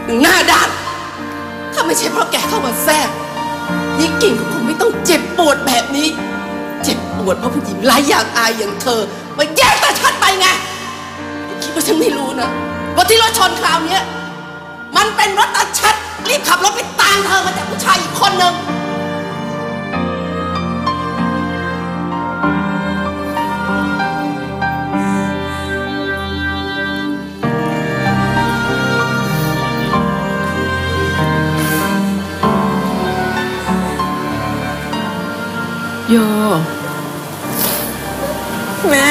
หน้าด้านถ้าไม่ใช่เพราะแกเข้ามาแทรกนี่กิ่งก็คงไม่ต้องเจ็บปวดแบบนี้เจ็บปวดเพราะผู้หญิงไร้อย่างอายอย่างเธอมาแย่งตาชัดไปไงคิดว่าฉันไม่รู้นะว่าที่รถชนคราวนี้มันเป็นรถตาชัดรีบขับรถไปตามเธอมาจากผู้ชายอีกคนหนึ่งโยแม่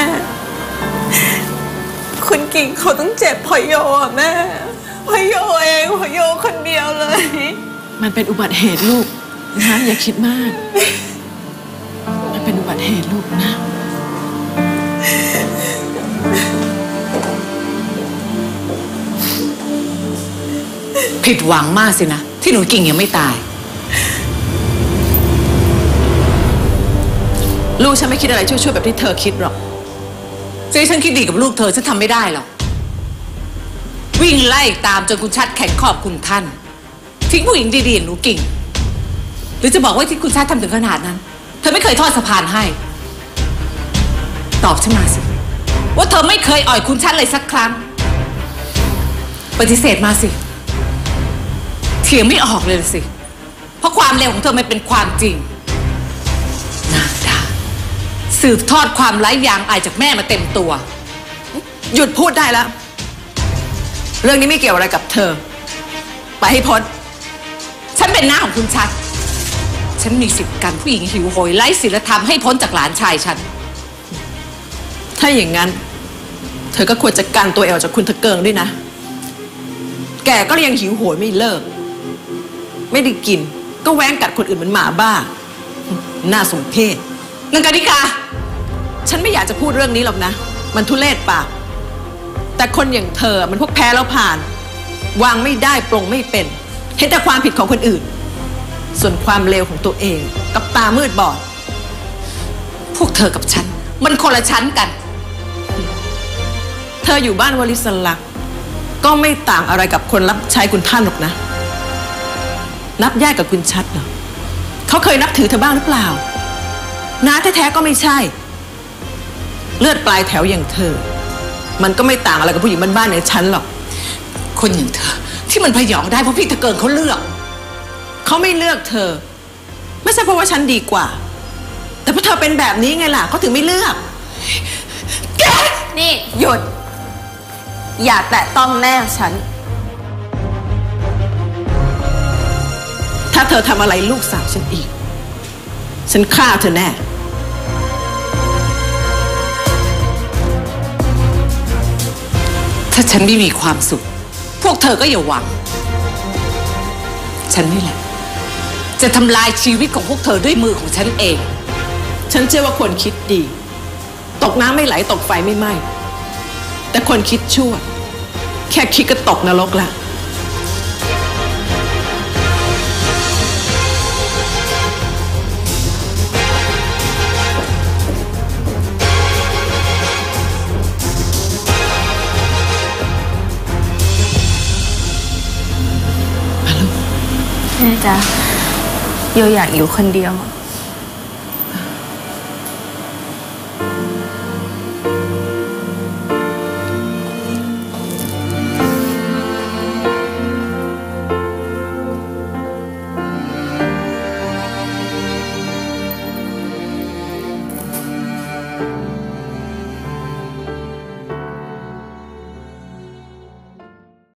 คุณกิ่งเขาต้องเจ็บเพราะโยอ่ะแม่เพราะโยเองเพราะโยคนเดียวเลยมันเป็นอุบัติเหตุลูกนะอย่าคิดมากมันเป็นอุบัติเหตุลูกนะผิดหวังมากสินะที่หนูกิ่งยังไม่ตายลูกฉันไม่คิดอะไรช่วยๆแบบที่เธอคิดหรอกจะให้ฉันคิดดีกับลูกเธอฉันทำไม่ได้หรอกวิ่งไล่ตามจนคุณชัดแข็งขอบคุณท่านทิ้งผู้หญิงดีๆอย่างหนูกิ่งหรือจะบอกว่าที่คุณชัดทำถึงขนาดนั้นเธอไม่เคยทอดสะพานให้ตอบฉันมาสิว่าเธอไม่เคยอ่อยคุณชัดเลยสักครั้งปฏิเสธมาสิเถียงไม่ออกเลยสิเพราะความเลวของเธอไม่เป็นความจริงสืบทอดความไร้ยางอายจากแม่มาเต็มตัวหยุดพูดได้แล้วเรื่องนี้ไม่เกี่ยวอะไรกับเธอไปให้พ้นฉันเป็นน้าของคุณชัดฉันมีสิทธิ์กันผู้หญิงหิวโหยไร้ศีลธรรมให้พ้นจากหลานชายฉันถ้าอย่างนั้นเธอก็ควรจะกันตัวเอวจากคุณตะเกิงด้วยนะแกก็ยังหิวโหยไม่เลิกไม่ได้กินก็แว้งกัดคนอื่นเหมือนหมาบ้าน่าสมเพชนางกานิกาฉันไม่อยากจะพูดเรื่องนี้หรอกนะมันทุเรศปากแต่คนอย่างเธอมันพวกแพ้แล้วผ่านวางไม่ได้ปลงไม่เป็นเห็นแต่ความผิดของคนอื่นส่วนความเลวของตัวเองกับตามืดบอดพวกเธอกับฉันมันคนละชั้นกันเธออยู่บ้านวลิศลักษณ์ก็ไม่ต่างอะไรกับคนรับใช้คุณท่านหรอกนะนับแยกกับคุณชัดเหรอเขาเคยนับถือเธอบ้างหรือเปล่าน้าแท้ๆก็ไม่ใช่เลือดปลายแถวอย่างเธอมันก็ไม่ต่างอะไรกับผู้หญิงบ้านๆในฉันหรอกคนอย่างเธอที่มันพยองได้เพราะพี่ตะเกิงเขาเลือกเขาไม่เลือกเธอไม่ใช่เพราะว่าฉันดีกว่าแต่เพราะเธอเป็นแบบนี้ไงล่ะเขาถึงไม่เลือกแกนี่หยุดอย่าแตะต้องแม่ฉันถ้าเธอทำอะไรลูกสาวฉันอีกฉันฆ่าเธอแน่ถ้าฉันไม่มีความสุขพวกเธอก็อย่าหวังฉันนี่แหละจะทำลายชีวิตของพวกเธอด้วยมือของฉันเองฉันเชื่อว่าคนคิดดีตกน้ำไม่ไหลตกไฟไม่ไหม้แต่คนคิดชั่วแค่คิดก็ตกนรกละแม่จ๊ะโยอยากอยู่คนเดียว